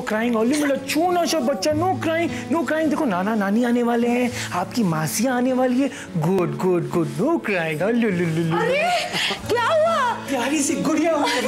Crying only, मेरा छोटा सा बच्चा, नो क्राइंग नो क्राइंग। देखो नाना नानी आने वाले हैं, आपकी मासियाँ आने वाली है, good good good, no crying. अरे क्या हुआ? प्यारी सी गुड़िया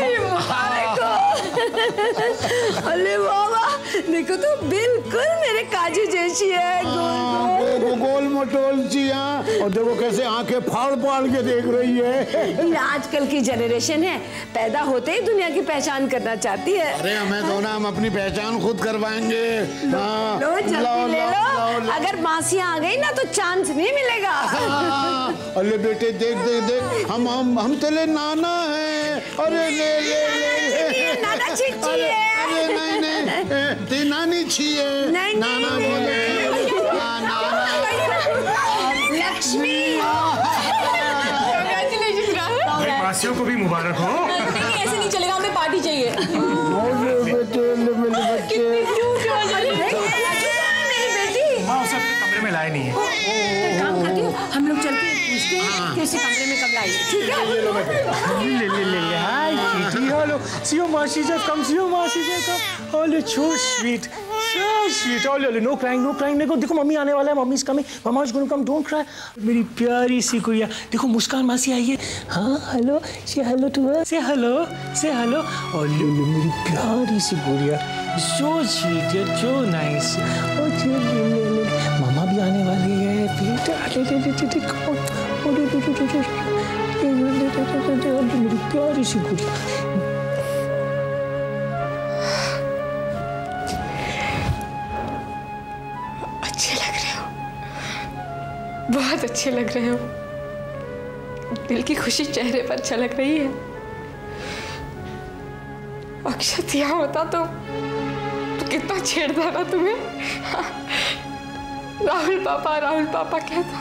अरे बाबा देखो तो बिल्कुल मेरे काजू जैसी है, गोल मटोल सी। और देखो कैसे आंखें फाड़ फाड़ के देख रही है। आजकल की जनरेशन है, पैदा होते ही दुनिया की पहचान करना चाहती है। अरे हमें तो ना, हम अपनी पहचान खुद करवाएंगे। लो जल्दी ले लो, अगर मासियाँ आ गई ना तो चांस नहीं मिलेगा। अरे बेटे देख देख देख, हम तेरे नाना हैं। अरे ले ले ले, नाना छिची है। अरे नहीं नहीं, ते नानी छी है। नाना बोले लक्ष्मी। मासियों को भी मुबारक हो। नहीं ऐसे नहीं चलेगा, हमें पार्टी चाहिए। कमरे में लाए नहीं है। काम करती हो, हम लोग चलते हैं, पूछते हैं कि उसी कमरे में कब लाई। ठीक है ले हाय कीटी, हेलो सी योर मासी जी कम, सी योर मासी जी कम, ओले सो स्वीट ओले नो क्राइंग। देखो मम्मी आने वाला है, mummy is coming, mamma is going to come, don't cry. मेरी प्यारी सी गुड़िया, देखो मुस्कान मासी आई है। हाँ हेलो, से हेलो टू हर, से हेलो। ओले मेरी प्यारी सी गुड़िया, सो स्वीट यार, सो नाइस। मम्मा भी आने वाली है बेटा, मेरी प्यारी सी गुड़िया। अच्छे लग रहे हो, बहुत अच्छे लग रहे हो। दिल की खुशी चेहरे पर झलक रही है। अक्षत यहाँ होता तो कितना छेड़ता ना तुम्हें। राहुल पापा कहता,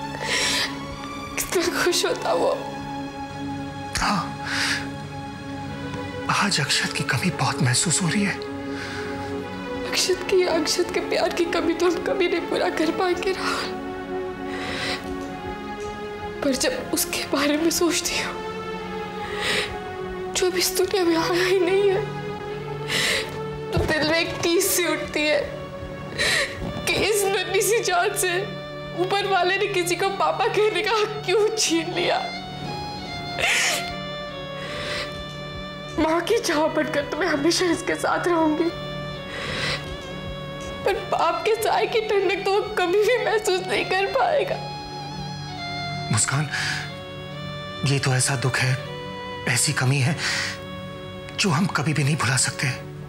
कितना खुश होता वो। हाँ, आज अक्षत की कमी बहुत महसूस हो रही है। अक्षत के प्यार की कमी तो हम कभी नहीं पूरा कर पाएंगे राहुल। पर जब उसके बारे में सोचती हूँ, जो भी इस दुनिया में आया ही नहीं है, तो दिल में एक टीस सी उठती है कि इस नन्ही सी जान से ऊपर वाले ने किसी को पापा कहने का हक क्यों छीन लिया। माँ की चाह बढ़कर तो मैं हमेशा इसके साथ रहूंगी, पर बाप के साए की ठंडक तो वो कभी भी महसूस नहीं कर पाएगा। मुस्कान, ये तो ऐसा दुख है, ऐसी कमी है जो हम कभी भी नहीं भुला सकते।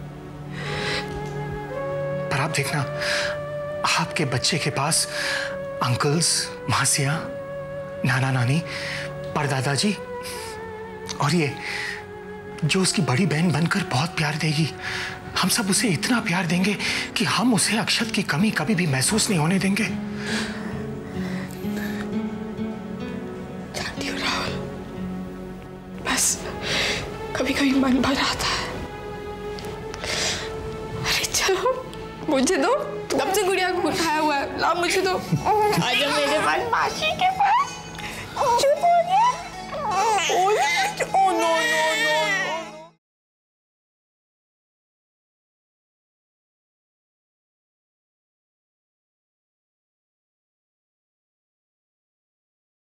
पर आप देखना, आपके बच्चे के पास अंकल्स, मासियां, नाना नानी, परदादा जी और ये जो उसकी बड़ी बहन बनकर बहुत प्यार देगी, हम सब उसे इतना प्यार देंगे कि हम उसे अक्षत की कमी कभी भी महसूस नहीं होने देंगे। जानती हो राहुल, बस कभी कभी मन भर आता है। अरे चलो मुझे दो, कब से गुड़िया को उठाया हुआ है, ला मुझे दो। आजा मेरे पास मासी के